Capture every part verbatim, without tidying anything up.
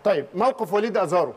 طيب موقف وليد ازارو.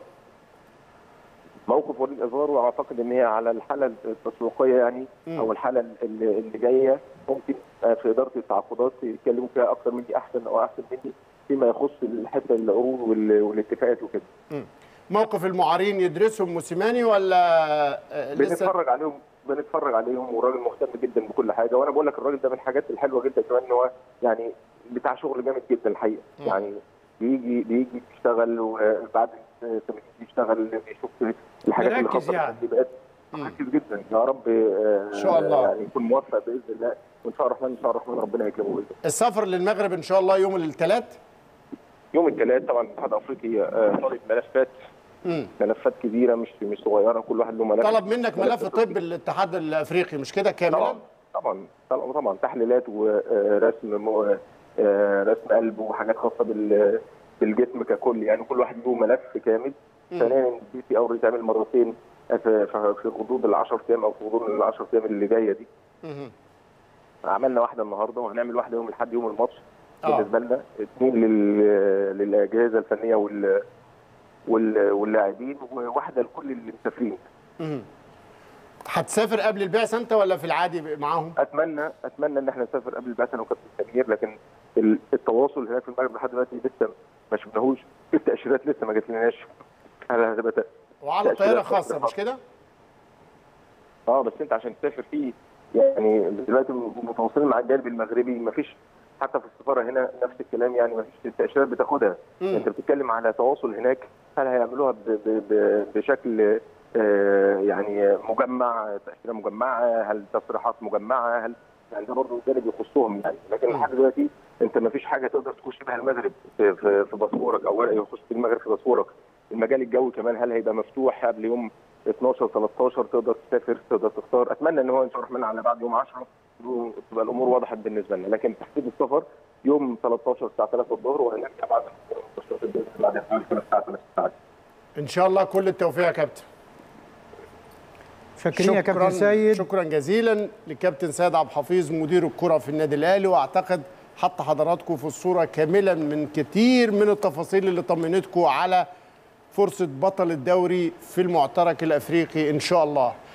موقف وليد ازارو اعتقد ان هي على الحاله التسويقيه يعني م. او الحاله اللي, اللي جايه ممكن في اداره التعاقدات يتكلموا فيها اكثر مني احسن او احسن مني فيما يخص الحته العروض والاتفاقات وكده. موقف المعارين يدرسهم موسيماني ولا لسه؟ بنتفرج عليهم بنتفرج عليهم والراجل مهتم جدا بكل حاجه، وانا بقول لك الراجل ده من الحاجات الحلوه جدا كمان ان هو يعني بتاع شغل جامد جدا الحقيقه. م. يعني بيجي بيجي يشتغل وبعد يشتغل بيشوف الحاجات اللي خاصه يعني. بالتدريبات. مركز جدا يا رب ان شاء الله يعني يكون موفق باذن الله، وان شاء الله الرحمن ان شاء الله الرحمن ربنا يكرمه باذن الله. السفر للمغرب ان شاء الله يوم الثلاث. يوم الثلاث طبعا الاتحاد الافريقي طالب ملفات مم. ملفات كبيره مش مش صغيره، كل واحد له ملف. طلب منك ملف طب الاتحاد الافريقي مش كده كاملا؟ طبعا طبعا طبعا تحليلات ورسم رسم قلب وحاجات خاصه بال بالجسم ككل، يعني كل واحد له ملف كامل. ثانيا البي سي اور يتعمل مرتين في في غضون ال عشرة ايام او في غضون ال عشرة ايام اللي جايه دي. مم. عملنا واحده النهارده وهنعمل واحده يوم لحد يوم الماتش بالنسبه لنا، اثنين للاجهزه الفنيه وال واللاعبين وواحده لكل اللي مسافرين. هتسافر قبل البعثه انت ولا في العادي معاهم؟ اتمنى اتمنى ان احنا نسافر قبل البعثه انا وكابتن سمير، لكن التواصل هناك في المغرب لحد دلوقتي لسه ما شفناهوش، التاشيرات لسه ما جاتلناش. هل هتبقى وعلى طياره خاصه مش كده؟ اه بس انت عشان تسافر فيه يعني دلوقتي متواصلين مع الجانب المغربي، ما فيش حتى في السفاره هنا نفس الكلام، يعني ما فيش التاشيرات بتاخدها. مم. انت بتتكلم على تواصل هناك، هل هيعملوها ب ب ب بشكل آه يعني مجمع، تاشيره مجمعه، هل تصريحات مجمعه، هل يعني ده برضه جانب يخصهم يعني، لكن لحد دلوقتي انت ما فيش حاجه تقدر تخش بها المغرب في في, في باسبورك او ورقه يخش في المغرب في باسبورك. المجال الجوي كمان هل هيبقى مفتوح قبل يوم اتناشر تلتاشر تقدر تسافر تقدر تختار. اتمنى ان هو ان شاء الله الرحمن على بعد يوم عشرة تبقى الامور وضحت بالنسبه لنا، لكن تحديد السفر يوم تلتاشر الساعه ثلاثة الظهر وهنرجع بعد بعد الساعه ثلاثة ساعات. ان شاء الله كل التوفيق يا كابتن. شكرا يا كابتن سيد. شكرا جزيلا للكابتن سيد عبد الحفيظ مدير الكره في النادي الاهلي، واعتقد حط حضراتكم في الصوره كاملا من كتير من التفاصيل اللي طمنتكم على فرصه بطل الدوري في المعترك الافريقي ان شاء الله.